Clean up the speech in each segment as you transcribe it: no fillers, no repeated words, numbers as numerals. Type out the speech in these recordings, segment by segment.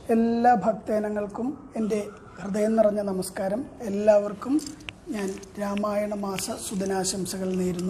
എല്ലാ ഭക്തജനങ്ങൾക്കും എൻ്റെ ഹൃദയം നിറഞ്ഞ നമസ്കാരം. എല്ലാവർക്കും ഞാൻ രാമായണ മാസ സുദിനാശംസകൾ നേരുന്നു.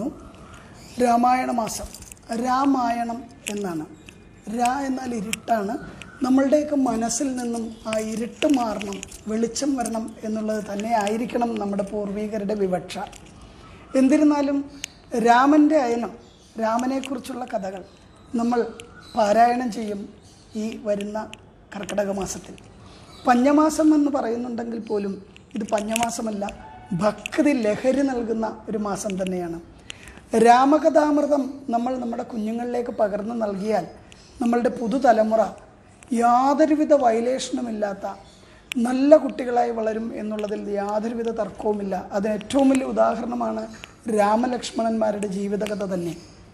രാമായണ മാസം, രാമായണം എന്നാണ്. രാ എന്നാൽ ഇരുട്ടാണ്. നമ്മളുടെയൊക്കെ മനസ്സിൽ നിന്നും ആ ഇരുട്ട് മാറണം, വെളിച്ചം വരണം എന്നുള്ളത് തന്നെ ആയിരിക്കണം നമ്മുടെ പൂർവികരുടെ വിവക്ഷ. എന്നിരുന്നാലും രാമൻ്റെ അയനം, രാമനെക്കുറിച്ചുള്ള കഥകൾ നമ്മൾ പാരായണം ചെയ്യും ഈ വരുന്ന കർക്കിടക മാസത്തിൽ. പഞ്ഞമാസം എന്ന് പറയുന്നുണ്ടെങ്കിൽ പോലും ഇത് പഞ്ഞമാസമല്ല, ഭക്തി ലഹരി നൽകുന്ന ഒരു മാസം തന്നെയാണ്. രാമകഥാമൃതം നമ്മൾ നമ്മുടെ കുഞ്ഞുങ്ങളിലേക്ക് പകർന്നു നൽകിയാൽ നമ്മളുടെ പുതുതലമുറ യാതൊരുവിധ വയലേഷനുമില്ലാത്ത നല്ല കുട്ടികളായി വളരും എന്നുള്ളതിൽ യാതൊരുവിധ തർക്കവുമില്ല. അതിന് ഏറ്റവും വലിയ ഉദാഹരണമാണ് രാമലക്ഷ്മണന്മാരുടെ ജീവിതകഥ തന്നെ.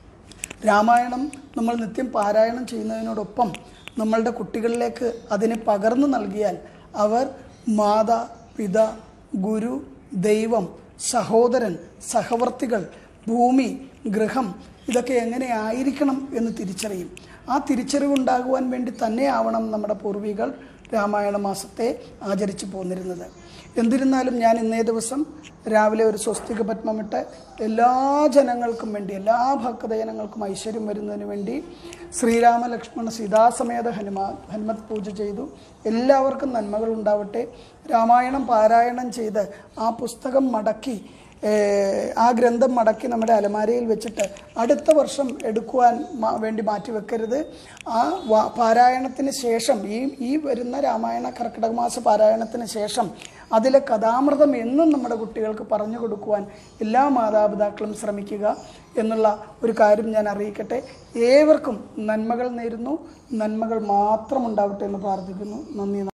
രാമായണം നമ്മൾ നിത്യം പാരായണം ചെയ്യുന്നതിനോടൊപ്പം നമ്മളുടെ കുട്ടികളിലേക്ക് അതിനെ പകർന്നു നൽകിയാൽ അവർ മാതാ, പിത, ഗുരു, ദൈവം, സഹോദരൻ, സഹവർത്തികൾ, ഭൂമി, ഗൃഹം ഇതൊക്കെ എങ്ങനെ ആയിരിക്കണം എന്ന് തിരിച്ചറിയും. ആ തിരിച്ചറിവുണ്ടാകുവാൻ വേണ്ടി തന്നെ ആവണം നമ്മുടെ പൂർവികർ രാമായണ മാസത്തെ ആചരിച്ചു പോന്നിരുന്നത്. എന്നിരുന്നാലും ഞാൻ ഇന്നേ ദിവസം രാവിലെ ഒരു സ്വസ്തിക പത്മമിട്ട് എല്ലാ ജനങ്ങൾക്കും വേണ്ടി, എല്ലാ ഭക്തജനങ്ങൾക്കും ഐശ്വര്യം വരുന്നതിന് വേണ്ടി ശ്രീരാമ ലക്ഷ്മണ സീതാസമേത ഹനുമത് പൂജ ചെയ്തു. എല്ലാവർക്കും നന്മകൾ ഉണ്ടാവട്ടെ. രാമായണം പാരായണം ചെയ്ത് ആ പുസ്തകം മടക്കി, ആ ഗ്രന്ഥം മടക്കി നമ്മുടെ അലമാരയിൽ വെച്ചിട്ട് അടുത്ത വർഷം എടുക്കുവാൻ വേണ്ടി മാറ്റിവെക്കരുത്. ആ പാരായണത്തിന് ശേഷം, ഈ വരുന്ന രാമായണ കർക്കിടക മാസ പാരായണത്തിന് ശേഷം അതിലെ കഥാമൃതം എന്നും നമ്മുടെ കുട്ടികൾക്ക് പറഞ്ഞു കൊടുക്കുവാൻ എല്ലാ മാതാപിതാക്കളും ശ്രമിക്കുക എന്നുള്ള ഒരു കാര്യം ഞാൻ അറിയിക്കട്ടെ. ഏവർക്കും നന്മകൾ നേരുന്നു. നന്മകൾ മാത്രം ഉണ്ടാവട്ടെ എന്ന് പ്രാർത്ഥിക്കുന്നു. നന്ദി.